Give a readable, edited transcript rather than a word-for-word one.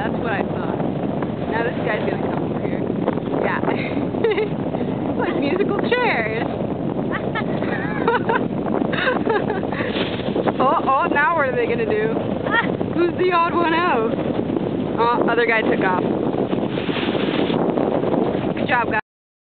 That's what I thought. Now this guy's gonna come over here. Yeah. It's like musical chairs. Oh, now what are they gonna do? Who's the odd one out? Oh, other guy took off. Good job, guys.